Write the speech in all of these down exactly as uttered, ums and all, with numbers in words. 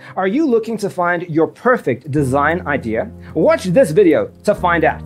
Are you looking to find your perfect design idea? Watch this video to find out.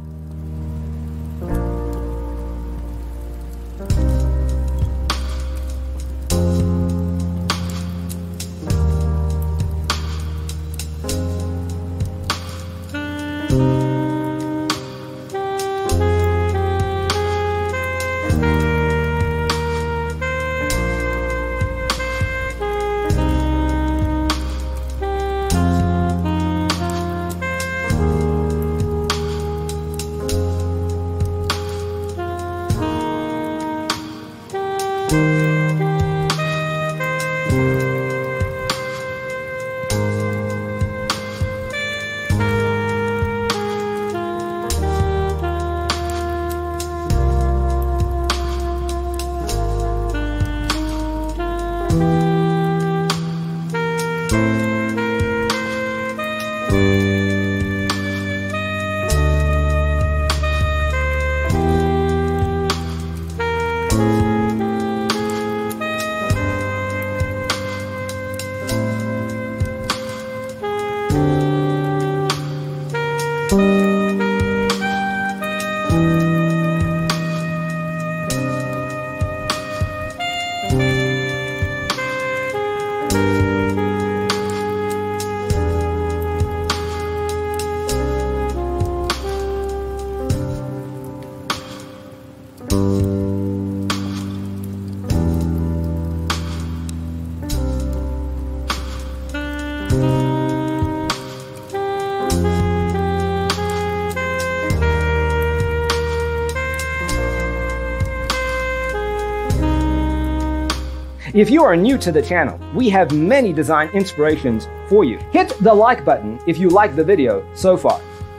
If you are new to the channel, we have many design inspirations for you. Hit the like button if you like the video so far.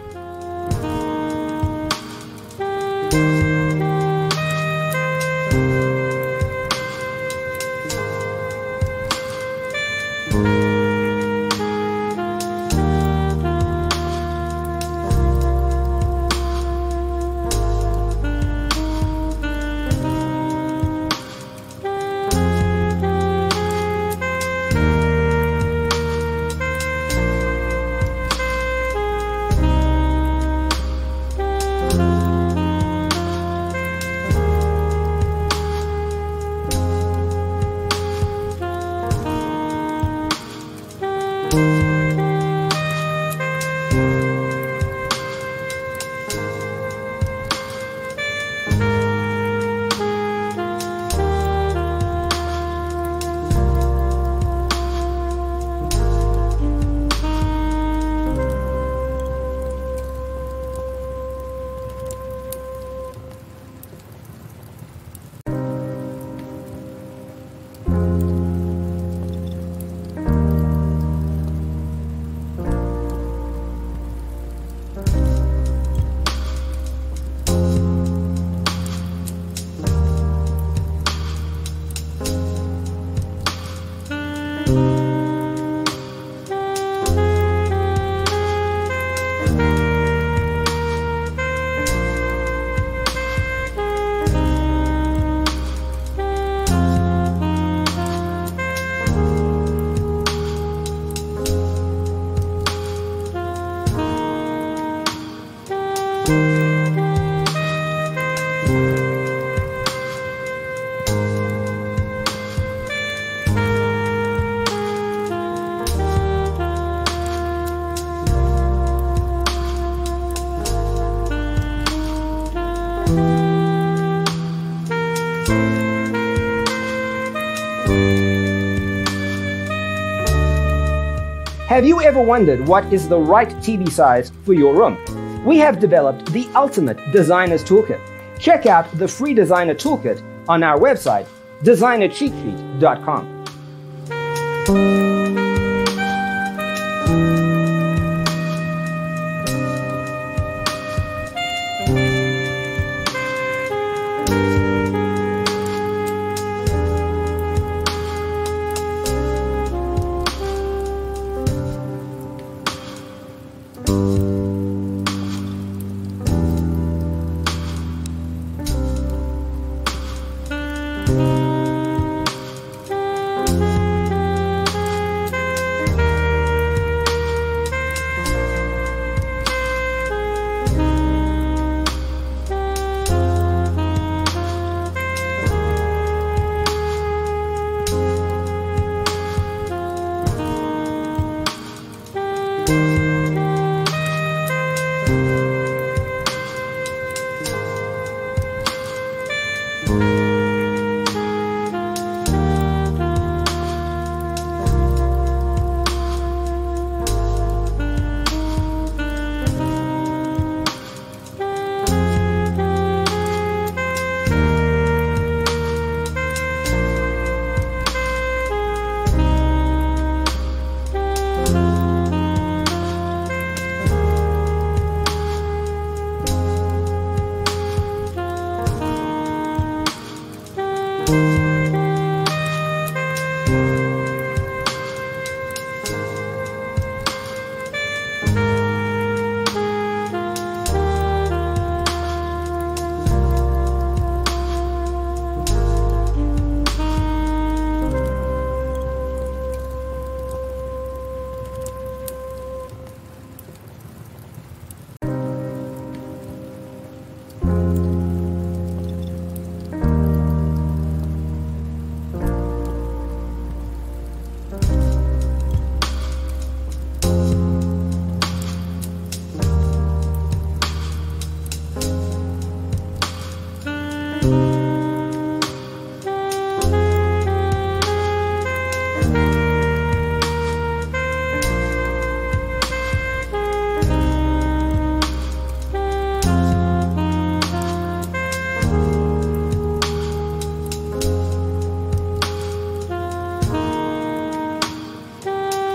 Have you ever wondered what is the right T V size for your room? We have developed the ultimate designer's toolkit. Check out the free designer toolkit on our website, designer cheat sheet dot com.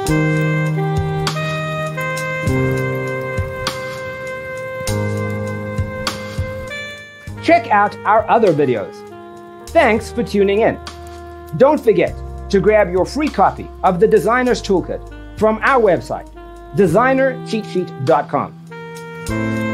Check out our other videos. Thanks for tuning in. Don't forget to grab your free copy of the Designer's Toolkit from our website, designer cheat sheet dot com.